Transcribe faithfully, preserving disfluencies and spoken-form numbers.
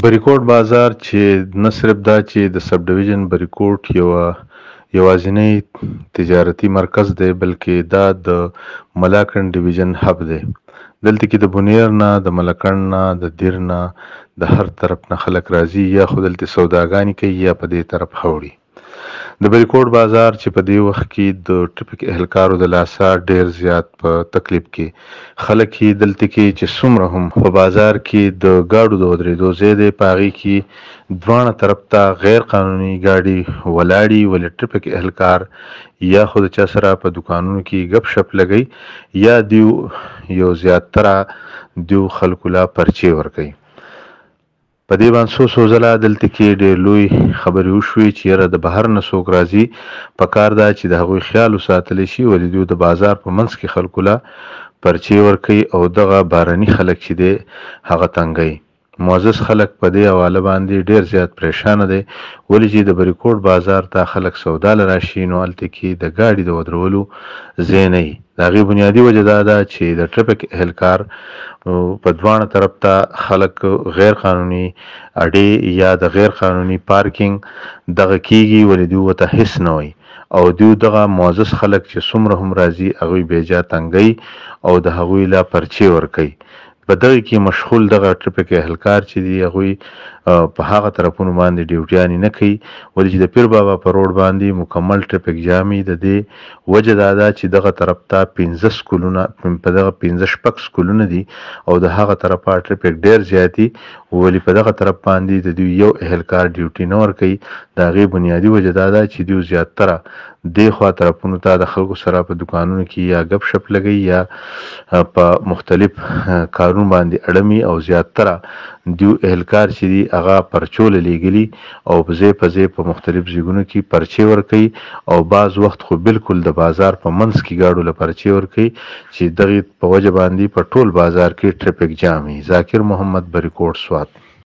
بریکوټ بازار چې نه صرف دا چې د سب ډیویژن بریکوټ یوه یوازینی تجارتي مرکز دی، بلکې دا د ملاکنډ ډیویژن هب دی. دلته کې د بونیر نه، د ملکنډ نه، د دیر نه، د هر طرف نه خلک راځي، یا خو دلته سوداګانې کوي یا په دې طرف اوړي. د بریکوټ بازار چې په دې وخت کې د ټرافیک اهلکارو د لاسه ډیر زیات په تکلیف کې خلک یې دلته کې چې څومره هم په بازار کې د ګاډو د ودرېدو ځای دی، په هغې کې دواړه طرف ته غیر قانوني ګاډي ولاړي، ولې ټرافیک اهلکار یا خو د چا سره په دکانونو کې ګپ شپ لګوي یا دیو یو زیاتره دیو خلکو له پرچې ورکوي. په دې باندې څو څو ځله دلته کې ډېر لوی خبرې وشوې چې یاره د بهر نه څوک راځي، په کار ده چې د هغوی خیال وساتلی شي، ولې دوی د بازار په منځ کې خلکو له پرچې ورکوي او دغه باراني خلک چې دی هغه تنګوي. معزز خلک په دې حواله باندې ډېر زیات پریشانه دی، ولې چې د بریکوټ بازار ته خلک سودا له راشي، نو هلته کې د ګاډي د ودرولو ځای نه وي. د هغې بنیادي وجه دا ده چې د ټرافیک اهلکار په دواړه طرف ته خلک غیر قانوني اډې یا د غیر قانوني پارکینګ دغه کیږي، ولې دوی ورته هېڅ نه وایي او دوی دغه معزز خلک چې څومره هم راځي هغوی بېجا تنګوي او د هغوی له پرچې ورکوي. په دغه کې مشغول دغه ټرافیک اهلکار چې دي هغوی په هغه طرفونو باندې ډیوټیانې نه کوي، ولې چې د پیر بابا په روډ باندې مکمل ټرافیک جام وي. د دې وجه دا ده چې دغه طرف ته پنځه سکولونه په دغه پنځه شپږ سکولونه دي او د هغه طرفه ټرافیک ډېر زیات دي، ولې په دغه طرف باندې د دوی یو اهلکار ډیوټي نه ورکوي. د هغې بنیادي وجه دا ده چې دوی زیاتره دې خوا طرفونو ته د خلکو سره په دکانونو کې یا ګپ شپ لګوي یا په مختلف کارونو باندې اړمي او زیاتره دوی اهلکار چې دي هغه پرچو له لیږلي او په ځای په ځای په مختلف ځایونو کې پرچې ورکوي او بعض وخت خو بالکل د بازار په منځ کې ګاډو له پرچې ورکوي چې دغې په وجه باندې په ټول بازار کې ټرافیک جام وي. ذاکر محمد، بریکوټ، سوات.